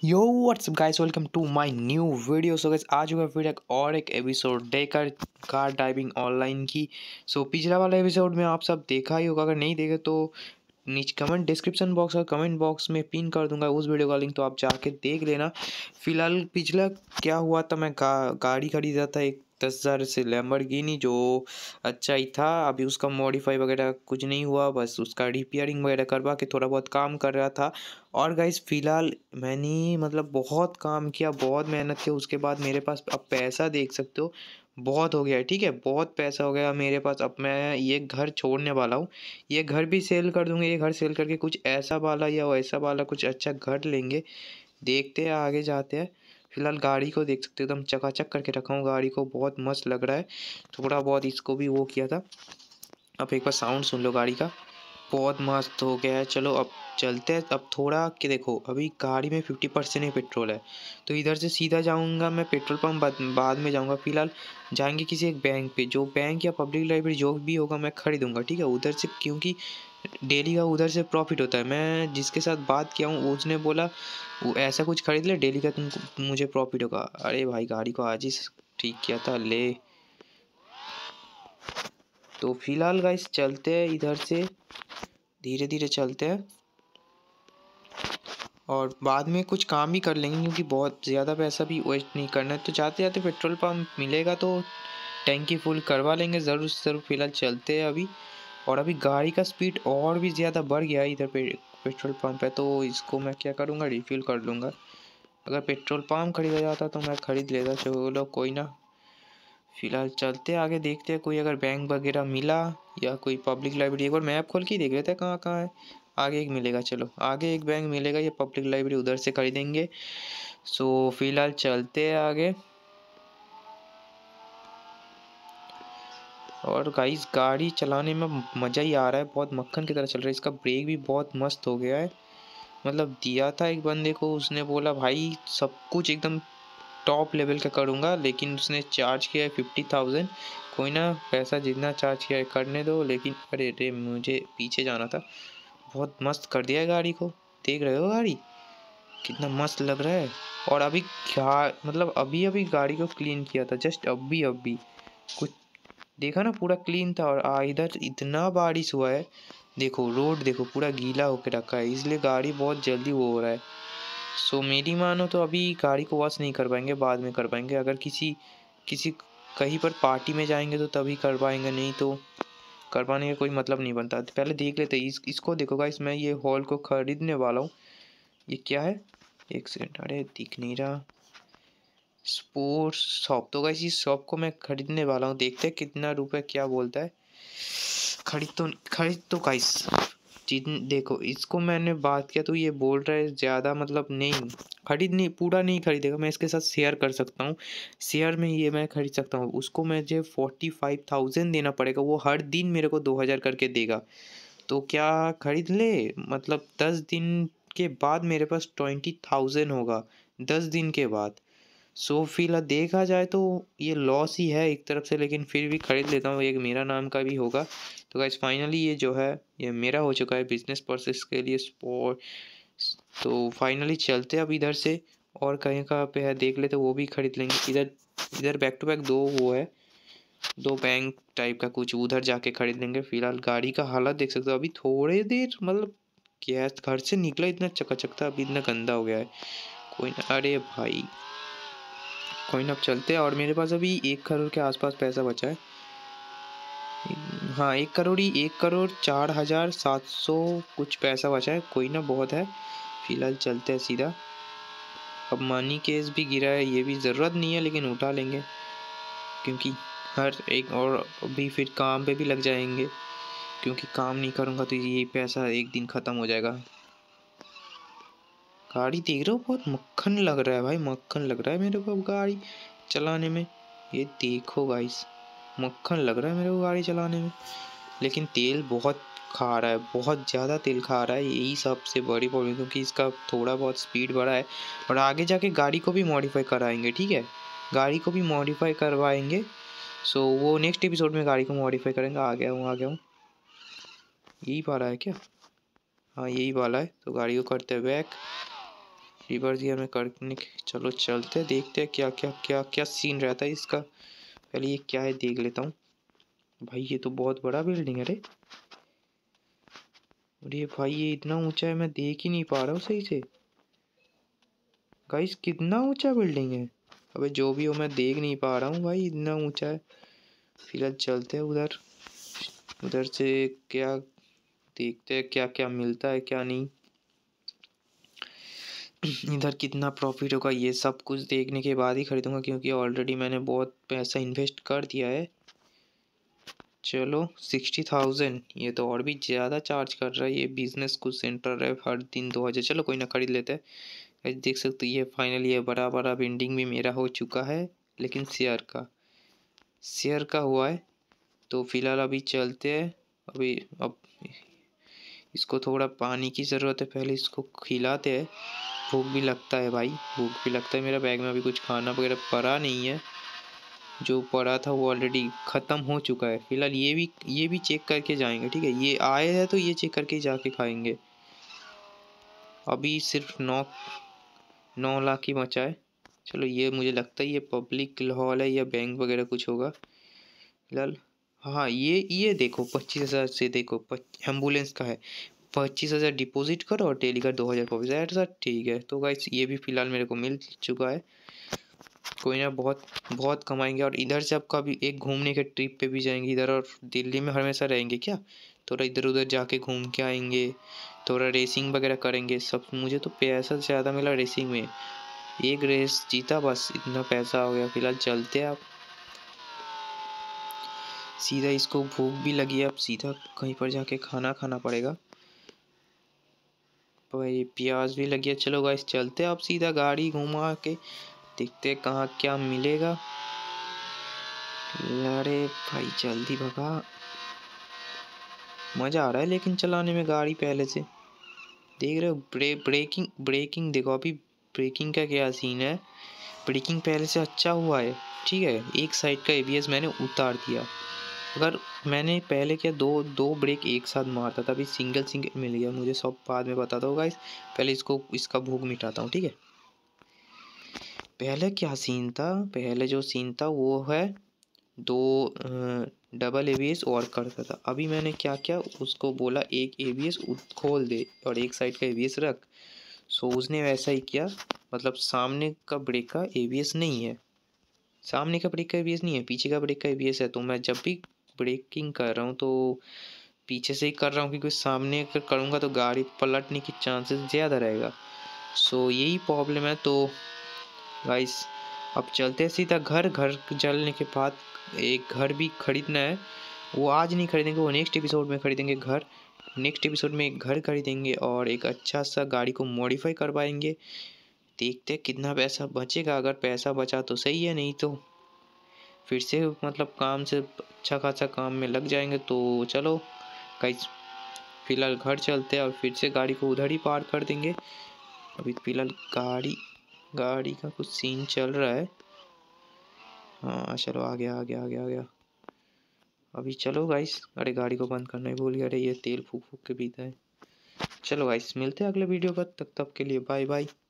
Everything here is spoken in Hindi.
Yo whatsapp guys, welcome to my new video. So guys आज हुआ फिर एक एपिसोड देकर कार ड्राइविंग ऑनलाइन की। पिछला वाला एपिसोड में आप सब देखा ही होगा, अगर नहीं देखे तो नीचे कमेंट डिस्क्रिप्शन बॉक्स और कमेंट बॉक्स में पिन कर दूंगा उस वीडियो का लिंक, तो आप जाके देख लेना। फिलहाल पिछला क्या हुआ था, मैं गाड़ी खरीदा था एक 10,000 से लैम्बोर्गिनी, जो अच्छा ही था। अभी उसका मॉडिफाई वगैरह कुछ नहीं हुआ, बस उसका रिपेयरिंग वगैरह करवा के थोड़ा बहुत काम कर रहा था। और गाइस फिलहाल मैंने मतलब बहुत काम किया, बहुत मेहनत की, उसके बाद मेरे पास अब पैसा देख सकते हो बहुत हो गया है। ठीक है, बहुत पैसा हो गया मेरे पास। अब मैं ये घर छोड़ने वाला हूँ, ये घर भी सेल कर दूंगे। ये घर सेल करके कुछ ऐसा वाला या वैसा वाला कुछ अच्छा घर लेंगे, देखते हैं आगे जाते हैं। फिलहाल गाड़ी को देख सकते हो, एकदम चकाचक करके रखा हूँ गाड़ी को, बहुत मस्त लग रहा है। थोड़ा बहुत इसको भी वो किया था। अब एक बार साउंड सुन लो गाड़ी का, बहुत मस्त हो गया है। चलो अब चलते हैं। अब थोड़ा कि देखो अभी गाड़ी में 50% ही पेट्रोल है, तो इधर से सीधा जाऊंगा मैं पेट्रोल पंप, बाद में जाऊंगा। फिलहाल जाएंगे किसी एक बैंक पे, जो बैंक या पब्लिक लाइब्रेरी जो भी होगा मैं खरीदूंगा। ठीक है, उधर से, क्योंकि डेली का उधर से प्रॉफिट होता है। मैं जिसके साथ बात किया हूँ उसने बोला वो ऐसा कुछ खरीद ले डेली का तुमको, मुझे प्रॉफिट होगा। अरे भाई गाड़ी को आज ही ठीक किया था ले। तो फिलहाल गाइस चलते हैं इधर से, धीरे धीरे चलते हैं और बाद में कुछ काम भी कर लेंगे, क्योंकि बहुत ज़्यादा पैसा भी वेस्ट नहीं करना है। तो जाते जाते पेट्रोल पंप मिलेगा तो टैंकी फुल करवा लेंगे ज़रूर से ज़रूर। फिलहाल चलते हैं अभी। और अभी गाड़ी का स्पीड और भी ज़्यादा बढ़ गया है, इधर पे पेट्रोल पंप है तो इसको मैं क्या करूँगा, रिफ़िल कर लूँगा। अगर पेट्रोल पंप खरीदा जाता तो मैं ख़रीद लेता, चलो कोई ना। फिलहाल चलते आगे, देखते हैं कोई अगर बैंक वगैरह मिला या कोई पब्लिक लाइब्रेरी। एक बार मैप खोल के ही देख लेते हैं कहाँ कहाँ है। आगे एक मिलेगा, चलो आगे एक बैंक मिलेगा, या पब्लिक लाइब्रेरी उधर से खरीदेंगे। फिलहाल चलते हैं आगे। और गाइस गाड़ी चलाने में मज़ा ही आ रहा है, बहुत मक्खन की तरह चल रहा है। इसका ब्रेक भी बहुत मस्त हो गया है। मतलब दिया था एक बंदे को, उसने बोला भाई सब कुछ एकदम टॉप लेवल का करूँगा, लेकिन उसने चार्ज किया है 50,000। कोई ना, पैसा जितना चार्ज किया है करने दो। लेकिन अरे रे, मुझे पीछे जाना था। बहुत मस्त कर दिया है गाड़ी को, देख रहे हो गाड़ी कितना मस्त लग रहा है। और अभी क्या मतलब अभी अभी गाड़ी को क्लीन किया था, जस्ट अभी अभी कुछ देखा ना, पूरा क्लीन था। और इधर इतना बारिश हुआ है, देखो रोड देखो पूरा गीला होके रखा है, इसलिए गाड़ी बहुत जल्दी वो हो रहा है। मेरी मानो तो अभी गाड़ी को वॉश नहीं कर पाएंगे, बाद में कर पाएंगे। अगर किसी किसी कहीं पर पार्टी में जाएंगे तो तभी कर पाएंगे, नहीं तो करवाने का कोई मतलब नहीं बनता। तो पहले देख लेते हैं इसको। देखो गाइस मैं ये हॉल को खरीदने वाला हूँ। ये क्या है, एक सेकंड, अरे दिख नहीं रहा। स्पोर्ट्स शॉप, तो गाइस इस शॉप को मैं खरीदने वाला हूँ, देखते हैं कितना रुपए क्या बोलता है। खरीद तो गाइस देखो इसको मैंने बात किया तो ये बोल रहा है ज़्यादा, मतलब नहीं खरीद, नहीं पूरा नहीं खरीदेगा। मैं इसके साथ शेयर कर सकता हूँ, शेयर में ये मैं खरीद सकता हूँ। उसको मुझे 45,000 देना पड़ेगा, वो हर दिन मेरे को 2,000 करके देगा। तो क्या खरीद ले, मतलब 10 दिन के बाद मेरे पास 20,000 होगा, 10 दिन के बाद। फिलहाल देखा जाए तो ये लॉस ही है एक तरफ से, लेकिन फिर भी खरीद लेता हूँ, एक मेरा नाम का भी होगा। तो गाइस फाइनली ये जो है ये मेरा हो चुका है बिजनेस पर्पस के लिए स्पोर्ट। तो फाइनली चलते हैं अब इधर से, और कहीं कहाँ पे है देख लेते, वो भी खरीद लेंगे। इधर इधर बैक टू बैक दो वो है, दो बैंक टाइप का कुछ, उधर जाके खरीद लेंगे। फिलहाल गाड़ी का हालत देख सकते हो, अभी थोड़ी देर मतलब क्या घर से निकला इतना चकाचक था, अभी इतना गंदा हो गया है। कोई ना, अरे भाई कोई ना, अब चलते हैं। और मेरे पास अभी 1 करोड़ के आसपास पैसा बचा है। हाँ 1 करोड़ ही, 1,04,700 कुछ पैसा बचा है, कोई ना बहुत है। फिलहाल चलते हैं सीधा। अब मनी केस भी गिरा है, ये भी ज़रूरत नहीं है लेकिन उठा लेंगे, क्योंकि हर एक, और अभी फिर काम पे भी लग जाएंगे, क्योंकि काम नहीं करूँगा तो ये पैसा एक दिन ख़त्म हो जाएगा। गाड़ी देख रहे हो, बहुत मक्खन लग रहा है भाई, मक्खन लग रहा है मेरे को अब गाड़ी चलाने में। ये देखो गाइस, मक्खन लग रहा है मेरे को गाड़ी चलाने में। लेकिन तेल बहुत खा रहा है, बहुत ज़्यादा तेल खा रहा है, यही सबसे बड़ी प्रॉब्लम, क्योंकि इसका थोड़ा बहुत स्पीड बढ़ा है। और आगे जाके गाड़ी को भी मॉडिफाई कराएंगे, ठीक है, गाड़ी को भी मॉडिफाई करवाएंगे। वो नेक्स्ट एपिसोड में गाड़ी को मॉडिफाई करेंगे। आ गया हूँ आ गया हूँ, यही वाला है क्या? हाँ यही वाला है, तो गाड़ी को करते हैं बैक। रिवर्स गियर में करने चलो चलते हैं, देखते हैं क्या क्या क्या क्या सीन रहता है इसका। पहले ये क्या है देख लेता हूँ। भाई ये तो बहुत बड़ा बिल्डिंग है रे। अरे भाई ये इतना ऊंचा है, मैं देख ही नहीं पा रहा हूँ सही से। गाइस कितना ऊंचा बिल्डिंग है। अबे जो भी हो मैं देख नहीं पा रहा हूँ भाई, इतना ऊंचा है। फिलहाल चलते हैं उधर। उधर से क्या देखते हैं क्या क्या मिलता है क्या नहीं। इधर कितना प्रॉफिट होगा ये सब कुछ देखने के बाद ही खरीदूंगा, क्योंकि ऑलरेडी मैंने बहुत पैसा इन्वेस्ट कर दिया है। चलो 60,000, ये तो और भी ज़्यादा चार्ज कर रहा है। ये बिजनेस कुछ सेंटर है, हर दिन 2,000। चलो कोई ना, खरीद लेते हैं। गाइस देख सकते हो ये फाइनली ये बड़ा बड़ा बिल्डिंग भी मेरा हो चुका है, लेकिन शेयर का हुआ है। तो फिलहाल अभी चलते हैं। अभी अब इसको थोड़ा पानी की ज़रूरत है, पहले इसको खिलाते हैं। भूख भी लगता है भाई, भूख भी लगता है। मेरा बैग में अभी कुछ खाना वगैरह पड़ा नहीं है, जो पड़ा था वो ऑलरेडी ख़त्म हो चुका है। फिलहाल ये भी चेक करके जाएंगे, ठीक है। ये आए हैं तो ये चेक करके जाके खाएंगे। अभी सिर्फ 9 लाख ही बचा है। चलो ये मुझे लगता है ये पब्लिक हॉल है या बैंक वगैरह कुछ होगा। फिलहाल हाँ ये देखो 25,000 से देखो एम्बुलेंस का है। 25,000 डिपॉजिट करो और डेली का 2,000 वापस। ऐसा ठीक है। तो गाइस ये भी फिलहाल मेरे को मिल चुका है। कोई ना, बहुत बहुत कमाएंगे। और इधर से अब कभी एक घूमने के ट्रिप पे भी जाएंगे इधर। और दिल्ली में हमेशा रहेंगे क्या, थोड़ा इधर उधर जाके घूम के आएंगे। थोड़ा रेसिंग वगैरह करेंगे सब। मुझे तो पैसा ज़्यादा मिला रेसिंग में, एक रेस जीता बस इतना पैसा हो गया। फिलहाल चलते हैं आप सीधा। इसको भूख भी लगी है, अब सीधा कहीं पर जाके खाना खाना पड़ेगा। भाई प्याज भी लगी है। चलो गाइस चलते हैं आप सीधा, गाड़ी घुमा के देखते हैं कहाँ क्या मिलेगा। अरे भाई जल्दी भगा, मज़ा आ रहा है लेकिन चलाने में गाड़ी पहले से। देख रहे हो ब्रेकिंग ब्रेकिंग देखो अभी। ब्रेकिंग का क्या सीन है, ब्रेकिंग पहले से अच्छा हुआ है, ठीक है। एक साइड का एबीएस मैंने उतार दिया। अगर मैंने पहले क्या दो दो ब्रेक एक साथ मारता था, अभी सिंगल सिंगल मिल गया मुझे। सब बाद में बताता होगा। पहले इसका भूख मिटाता हूँ, ठीक है। पहले क्या सीन था, पहले जो सीन था वो है दो डबल एबीएस और करता था। अभी मैंने क्या किया, उसको बोला एक एबीएस खोल दे और एक साइड का एबीएस रख। सो उसने वैसा ही किया। मतलब सामने का ब्रेक का एबीएस नहीं है, सामने का ब्रेक का एबीएस नहीं है, पीछे का ब्रेक का एबीएस है। तो मैं जब भी ब्रेकिंग कर रहा हूँ तो पीछे से ही कर रहा हूँ, क्योंकि सामने अगर करूँगा तो गाड़ी पलटने की चांसेस ज़्यादा रहेगा। सो यही प्रॉब्लम है। तो गाइस अब चलते हैं सीधा घर। घर चलने के बाद एक घर भी खरीदना है। वो आज नहीं खरीदेंगे, वो नेक्स्ट एपिसोड में खरीदेंगे घर। नेक्स्ट एपिसोड में एक घर खरीदेंगे और एक अच्छा सा गाड़ी को मॉडिफाई करवाएंगे। देखते हैं कितना पैसा बचेगा। अगर पैसा बचा तो सही है, नहीं तो फिर से मतलब काम से अच्छा खासा काम में लग जाएंगे। तो चलो गाइस फिलहाल घर चलते हैं और फिर से गाड़ी को उधर ही पार्क कर देंगे। अभी फिलहाल गाड़ी का कुछ सीन चल रहा है। हाँ चलो आ गया आ गया आ गया आ गया। अभी चलो गाइस, अरे गाड़ी को बंद करना ही भूल गया। अरे ये तेल फूक फूक के पीता है। चलो गाइस मिलते हैं अगले वीडियो पर, तब के लिए बाय बाय।